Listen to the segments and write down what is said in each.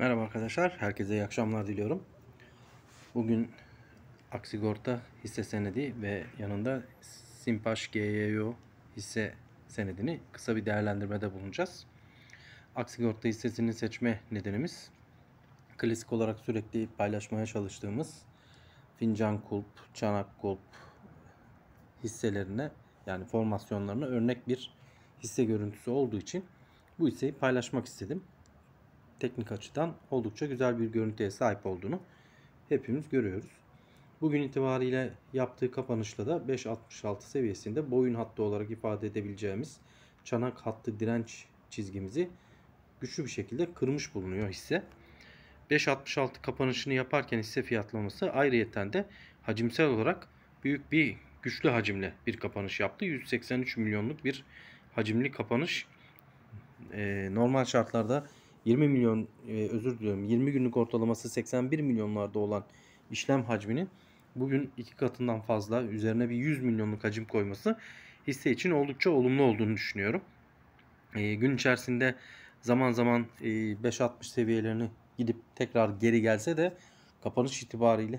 Merhaba arkadaşlar, herkese iyi akşamlar diliyorum. Bugün Aksigorta hisse senedi ve yanında Simpaş GYO hisse senedini kısa bir değerlendirmede bulunacağız. Aksigorta hissesini seçme nedenimiz klasik olarak sürekli paylaşmaya çalıştığımız Fincan Kulp, Çanak Kulp hisselerine yani formasyonlarına örnek bir hisse görüntüsü olduğu için bu hisseyi paylaşmak istedim. Teknik açıdan oldukça güzel bir görüntüye sahip olduğunu hepimiz görüyoruz. Bugün itibariyle yaptığı kapanışla da 5.66 seviyesinde boyun hattı olarak ifade edebileceğimiz çanak hattı direnç çizgimizi güçlü bir şekilde kırmış bulunuyor hisse. 5.66 kapanışını yaparken hisse fiyatlaması ayrıyeten de hacimsel olarak büyük bir güçlü hacimle bir kapanış yaptı. 183 milyonluk bir hacimli kapanış. Normal şartlarda 20 günlük ortalaması 81 milyonlarda olan işlem hacminin bugün 2 katından fazla üzerine bir 100 milyonluk hacim koyması hisse için oldukça olumlu olduğunu düşünüyorum. Gün içerisinde zaman zaman 5.60 seviyelerini gidip tekrar geri gelse de kapanış itibariyle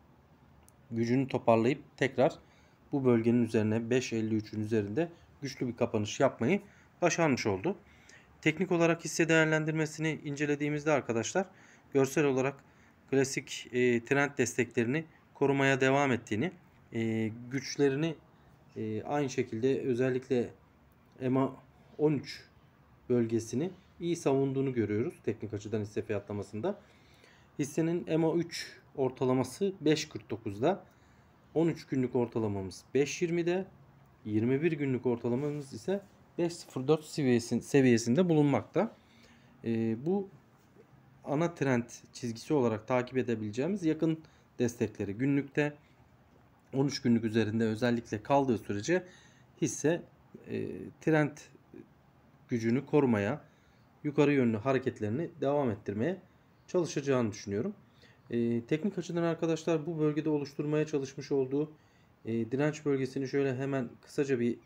gücünü toparlayıp tekrar bu bölgenin üzerine 5.53'ün üzerinde güçlü bir kapanış yapmayı başarmış oldu. Teknik olarak hisse değerlendirmesini incelediğimizde arkadaşlar görsel olarak klasik trend desteklerini korumaya devam ettiğini, güçlerini aynı şekilde özellikle EMA 13 bölgesini iyi savunduğunu görüyoruz teknik açıdan hisse fiyatlamasında. Hissenin EMA 3 ortalaması 5.49'da, 13 günlük ortalamamız 5.20'de, 21 günlük ortalamamız ise 5.04 seviyesinde bulunmakta. Bu ana trend çizgisi olarak takip edebileceğimiz yakın destekleri günlükte 13 günlük üzerinde özellikle kaldığı sürece hisse trend gücünü korumaya, yukarı yönlü hareketlerini devam ettirmeye çalışacağını düşünüyorum. Teknik açıdan arkadaşlar bu bölgede oluşturmaya çalışmış olduğu direnç bölgesini şöyle hemen kısaca bir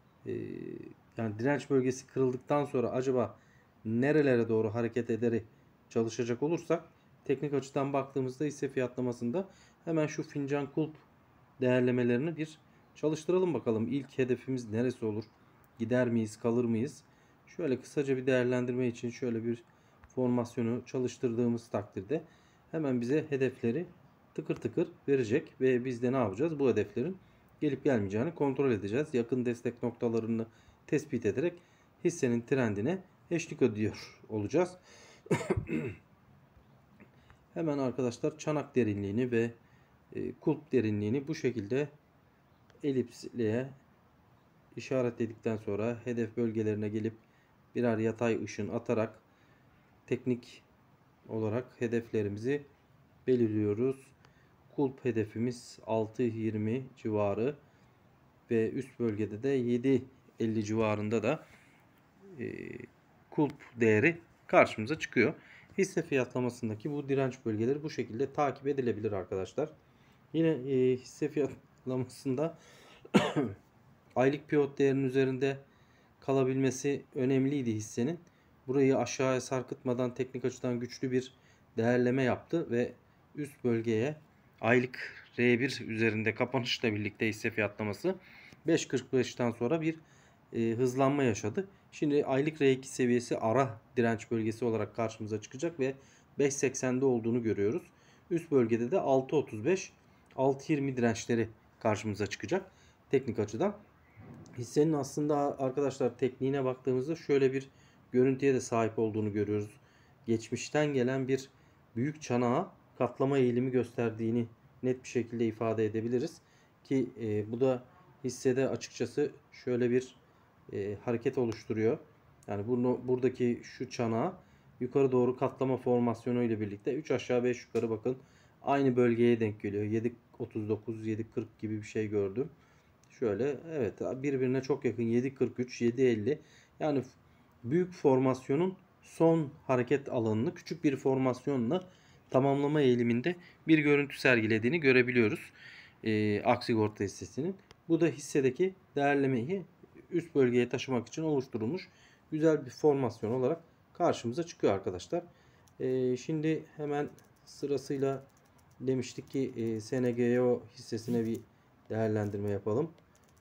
yani direnç bölgesi kırıldıktan sonra acaba nerelere doğru hareket ederi çalışacak olursak teknik açıdan baktığımızda hisse fiyatlamasında hemen şu fincan kulp değerlemelerini bir çalıştıralım bakalım. İlk hedefimiz neresi olur? Gider miyiz, kalır mıyız? Şöyle kısaca bir değerlendirme için şöyle bir formasyonu çalıştırdığımız takdirde hemen bize hedefleri tıkır tıkır verecek ve biz de ne yapacağız? Bu hedeflerin gelip gelmeyeceğini kontrol edeceğiz. Yakın destek noktalarını tespit ederek hissenin trendine eşlik ediyor olacağız. Hemen arkadaşlar çanak derinliğini ve kulp derinliğini bu şekilde elipsliğe işaretledikten sonra hedef bölgelerine gelip birer yatay ışın atarak teknik olarak hedeflerimizi belirliyoruz. Kulp hedefimiz 6.20 civarı ve üst bölgede de 7.50 civarında da kulp değeri karşımıza çıkıyor. Hisse fiyatlamasındaki bu direnç bölgeleri bu şekilde takip edilebilir arkadaşlar. Yine hisse fiyatlamasında aylık pivot değerinin üzerinde kalabilmesi önemliydi hissenin. Burayı aşağıya sarkıtmadan teknik açıdan güçlü bir değerleme yaptı ve üst bölgeye aylık R1 üzerinde kapanışla birlikte hisse fiyatlaması 5.45'ten sonra bir hızlanma yaşadı. Şimdi aylık R2 seviyesi ara direnç bölgesi olarak karşımıza çıkacak ve 5.80'de olduğunu görüyoruz. Üst bölgede de 6.35, 6.20 dirençleri karşımıza çıkacak teknik açıdan. Hissenin aslında arkadaşlar tekniğine baktığımızda şöyle bir görüntüye de sahip olduğunu görüyoruz. Geçmişten gelen bir büyük çanağa katlama eğilimi gösterdiğini net bir şekilde ifade edebiliriz. Ki bu da hissede açıkçası şöyle bir hareket oluşturuyor. Yani buradaki şu çanağı yukarı doğru katlama formasyonu ile birlikte 3 aşağı 5 yukarı bakın aynı bölgeye denk geliyor. 7.39, 7.40 gibi bir şey gördüm. Şöyle evet birbirine çok yakın 7.43, 7.50 yani büyük formasyonun son hareket alanını küçük bir formasyonla tamamlama eğiliminde bir görüntü sergilediğini görebiliyoruz. Aksigorta hissesinin. Bu da hissedeki değerlemeyi üst bölgeye taşımak için oluşturulmuş güzel bir formasyon olarak karşımıza çıkıyor arkadaşlar. Şimdi hemen sırasıyla demiştik ki SNGO hissesine bir değerlendirme yapalım.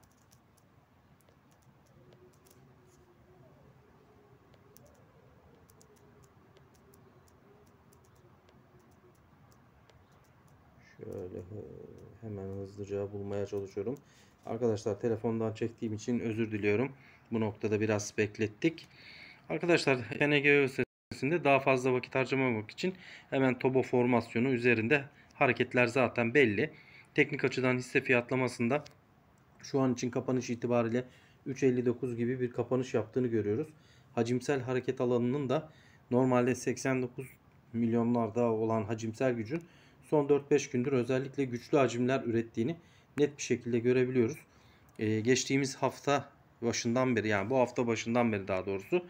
Şöyle hemen hızlıca bulmaya çalışıyorum. Arkadaşlar telefondan çektiğim için özür diliyorum. Bu noktada biraz beklettik. Arkadaşlar HNGO hissesinde daha fazla vakit harcamamak için hemen TOBO formasyonu üzerinde hareketler zaten belli. Teknik açıdan hisse fiyatlamasında şu an için kapanış itibariyle 3.59 gibi bir kapanış yaptığını görüyoruz. Hacimsel hareket alanının da normalde 89 milyonlarda olan hacimsel gücün son 4-5 gündür özellikle güçlü hacimler ürettiğini net bir şekilde görebiliyoruz. Geçtiğimiz hafta başından beri, yani bu hafta başından beri daha doğrusu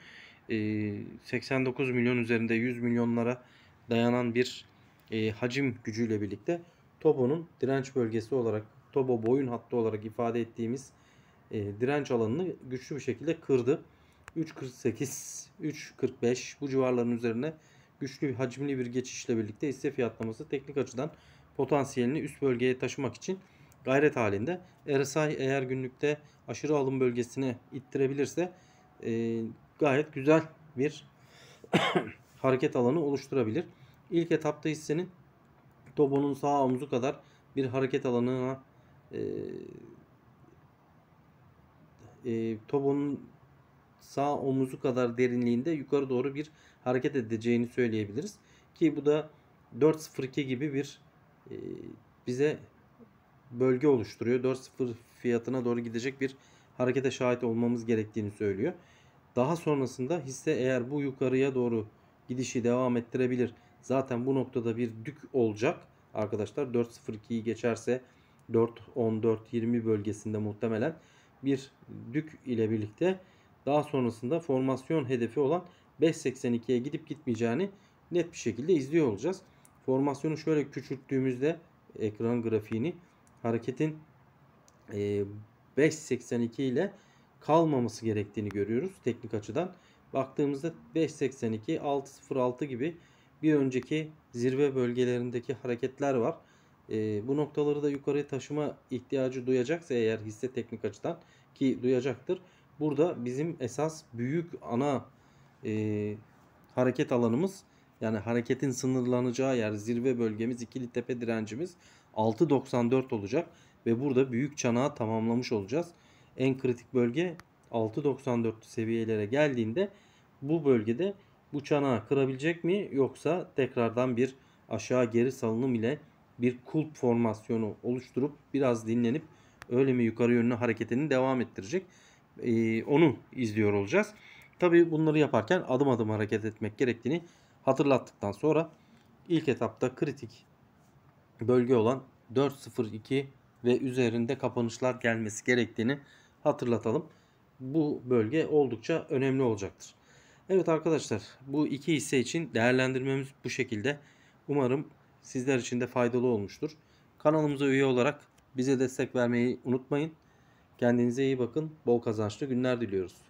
89 milyon üzerinde 100 milyonlara dayanan bir hacim gücüyle birlikte TOBO'nun direnç bölgesi olarak, TOBO boyun hattı olarak ifade ettiğimiz direnç alanını güçlü bir şekilde kırdı. 3.48, 3.45 bu civarların üzerine güçlü hacimli bir geçişle birlikte hisse fiyatlaması teknik açıdan potansiyelini üst bölgeye taşımak için gayret halinde. RSI eğer günlükte aşırı alım bölgesine ittirebilirse gayet güzel bir hareket alanı oluşturabilir. İlk etapta hissenin TOBO'nun sağ omuzu kadar bir hareket alanına TOBO'nun sağ omuzu kadar derinliğinde yukarı doğru bir hareket edeceğini söyleyebiliriz. Ki bu da 4.02 gibi bir bize bölge oluşturuyor. 4.0 fiyatına doğru gidecek bir harekete şahit olmamız gerektiğini söylüyor. Daha sonrasında hisse eğer bu yukarıya doğru gidişi devam ettirebilir. Zaten bu noktada bir dük olacak. Arkadaşlar 4.02'yi geçerse 4.14-20 bölgesinde muhtemelen bir dük ile birlikte daha sonrasında formasyon hedefi olan 5.82'ye gidip gitmeyeceğini net bir şekilde izliyor olacağız. Formasyonu şöyle küçülttüğümüzde ekran grafiğini hareketin 5.82 ile kalmaması gerektiğini görüyoruz teknik açıdan. Baktığımızda 5.82, 6.06 gibi bir önceki zirve bölgelerindeki hareketler var. Bu noktaları da yukarıya taşıma ihtiyacı duyacaksa eğer hisse teknik açıdan, ki duyacaktır. Burada bizim esas büyük ana hareket alanımız, yani hareketin sınırlanacağı yer, zirve bölgemiz, ikili tepe direncimiz 6.94 olacak ve burada büyük çanağı tamamlamış olacağız. En kritik bölge 6.94 seviyelere geldiğinde bu bölgede bu çanağı kırabilecek mi, yoksa tekrardan bir aşağı geri salınım ile bir kulp formasyonu oluşturup biraz dinlenip öyle mi yukarı yönlü hareketini devam ettirecek? Onu izliyor olacağız. Tabii bunları yaparken adım adım hareket etmek gerektiğini hatırlattıktan sonra ilk etapta kritik bölge olan 4.02 ve üzerinde kapanışlar gelmesi gerektiğini hatırlatalım. Bu bölge oldukça önemli olacaktır. Evet arkadaşlar, bu iki hisse için değerlendirmemiz bu şekilde. Umarım sizler için de faydalı olmuştur. Kanalımıza üye olarak bize destek vermeyi unutmayın. Kendinize iyi bakın. Bol kazançlı günler diliyoruz.